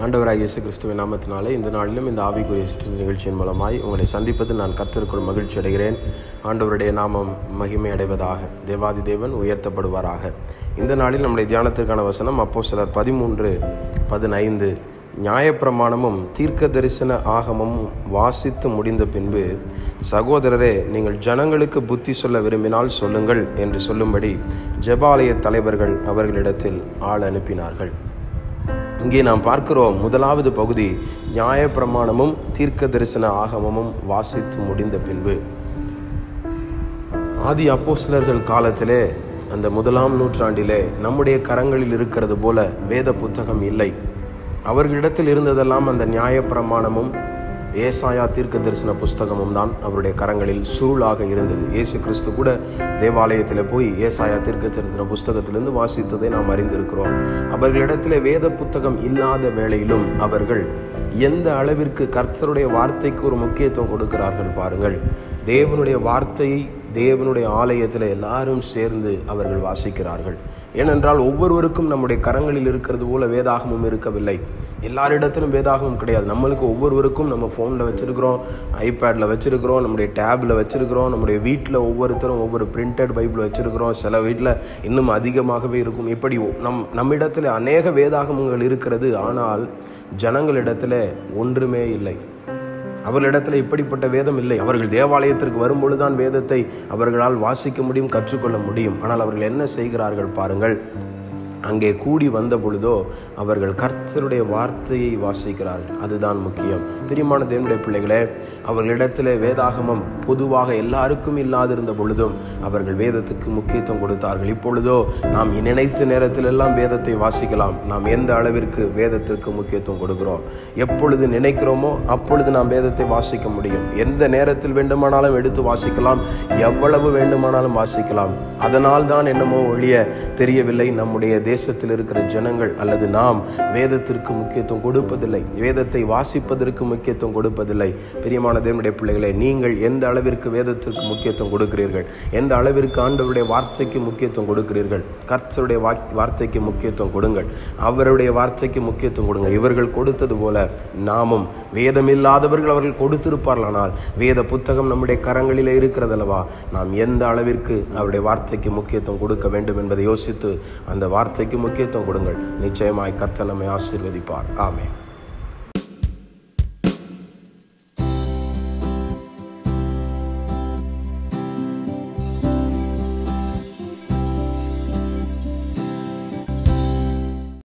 ஆண்டவராகிய இயேசு கிறிஸ்துவின் நாமத்தினாலே இந்த நாளிலும் இந்த ஆவிக்குரிய நிகழ்ச்சியின் மூலமாய் உங்களை சந்திப்பதில் நான் கர்த்தருக்குள் மகிழ்ச்சி அடைகிறேன். ஆண்டவருடைய நாமம் மகிமை அடைவதாக, தேவாதி தேவன் உயர்த்தப்படுவாராக. இந்த நாளில் நம்முடைய தியானத்திற்கான வசனம் அப்போஸ்தலர் 13:15. நியாயப்பிரமாணமும் தீர்க்க தரிசன ஆகமும் வாசித்து முடிந்த பின்பு, சகோதரரே, நீங்கள் ஜனங்களுக்கு புத்தி சொல்ல விரும்பினால் சொல்லுங்கள் என்று சொல்லும்படி ஜெபாலய தலைவர்கள் அவர்களிடத்தில் ஆள் அனுப்பினார்கள். இங்கே நாம் பார்க்கிறோம், முதலாவது பகுதி நியாயப்பிரமாணமும் தீர்க்க தரிசன ஆகமமும் வாசித்து முடிந்த பின்பு. ஆதி அப்போஸ்தலர்கள் காலத்திலே, அந்த 1ஆம் நூற்றாண்டிலே நம்முடைய கரங்களில் இருக்கிறது போல வேத புத்தகம் இல்லை. அவர்களிடத்தில் இருந்ததெல்லாம் அந்த நியாயப்பிரமாணமும் ஏசாயா தீர்க்க தரிசன புஸ்தகமும் தான் அவருடைய கரங்களில் சுருளாக இருந்தது. இயேசு கிறிஸ்து கூட தேவாலயத்தில் போய் ஏசாயா தீர்க்க தரிசன புஸ்தகத்திலிருந்து வாசித்ததை நாம் அறிந்திருக்கிறோம். அவர்களிடத்தில் வேத புத்தகம் இல்லாத வேளையிலும் அவர்கள் எந்த அளவிற்கு கர்த்தருடைய வார்த்தைக்கு ஒரு முக்கியத்துவம் கொடுக்கிறார்கள் பாருங்கள். தேவனுடைய வார்த்தையை தேவனுடைய ஆலயத்தில் எல்லாரும் சேர்ந்து அவர்கள் வாசிக்கிறார்கள். ஏனென்றால் ஒவ்வொருவருக்கும் நம்முடைய கரங்களில் இருக்கிறது போல வேதாகமும் இருக்கவில்லை. எல்லாரிடத்திலும் வேதாகமும் கிடையாது. நம்மளுக்கு ஒவ்வொருவருக்கும் நம்ம ஃபோனில் வச்சுருக்கிறோம், ஐபேடில் வச்சுருக்கிறோம், நம்முடைய டேபில் வச்சுருக்கிறோம், நம்முடைய வீட்டில் ஒவ்வொருத்தரும் ஒவ்வொரு பிரிண்டட் பைபிள் வச்சுருக்கிறோம். சில வீட்டில் இன்னும் அதிகமாகவே இருக்கும். இப்படி நம்மிடத்தில் அநேக வேதாகமங்கள் இருக்கிறது. ஆனால் ஜனங்களிடத்தில் ஒன்றுமே இல்லை. அவர்களிடத்தில் இப்படிப்பட்ட வேதம் இல்லை. அவர்கள் தேவாலயத்திற்கு வரும்பொழுதுதான் வேதத்தை அவர்களால் வாசிக்க முடியும், கற்றுக்கொள்ள முடியும். ஆனால் அவர்கள் என்ன செய்கிறார்கள் பாருங்கள். அங்கே கூடி வந்த பொழுதோ அவர்கள் கர்த்தருடைய வார்த்தையை வாசிக்கிறார்கள். அதுதான் முக்கியம். பிரியமான தேவனுடைய பிள்ளைகளே, அவர்களிடத்தில் வேதாகமம் பொதுவாக எல்லாருக்கும் இல்லாதிருந்த பொழுதும் அவர்கள் வேதத்துக்கு முக்கியத்துவம் கொடுத்தார்கள். இப்பொழுதோ நாம் நினைத்த நேரத்தில் எல்லாம் வேதத்தை வாசிக்கலாம். நாம் எந்த அளவிற்கு வேதத்திற்கு முக்கியத்துவம் கொடுக்கிறோம், எப்பொழுது நினைக்கிறோமோ அப்பொழுது நாம் வேதத்தை வாசிக்க முடியும். எந்த நேரத்தில் வேண்டுமானாலும் எடுத்து வாசிக்கலாம், எவ்வளவு வேண்டுமானாலும் வாசிக்கலாம். அதனால் தான் என்னமோ ஒழிய தெரியவில்லை, நம்முடைய தேசத்தில் இருக்கிற ஜனங்கள் அல்லது நாம் வேதத்திற்கு முக்கியத்துவம் கொடுப்பதில்லை, வேதத்தை வாசிப்பதற்கு முக்கியத்துவம் கொடுப்பதில்லை. பிரியமான தேவனுடைய பிள்ளைகளே, நீங்கள் எந்த அளவிற்கு வேதத்திற்கு முக்கியத்துவம் கொடுக்கிறீர்கள், எந்த அளவிற்கு ஆண்டவருடைய வார்த்தைக்கு முக்கியத்துவம் கொடுக்கிறீர்கள்? கர்த்தருடைய வார்த்தைக்கு முக்கியத்துவம் கொடுங்கள், அவருடைய வார்த்தைக்கு முக்கியத்துவம் கொடுங்கள். இவர்கள் கொடுத்தது போல நாமும், வேதம் இல்லாதவர்கள் அவர்கள் கொடுத்திருப்பார்கள், ஆனால் வேத புத்தகம் நம்முடைய கரங்களிலே இருக்கிறதல்லவா, நாம் எந்த அளவிற்கு அவருடைய வார்த்தைக்கு முக்கியத்துவம் கொடுக்க வேண்டும் என்பதை யோசித்து அந்த வார்த்தைக்கு முக்கியத்துவம் கொடுங்கள். நிச்சயமாய் கர்த்தர் நம்மை ஆசீர்வதிப்பார். ஆமென்.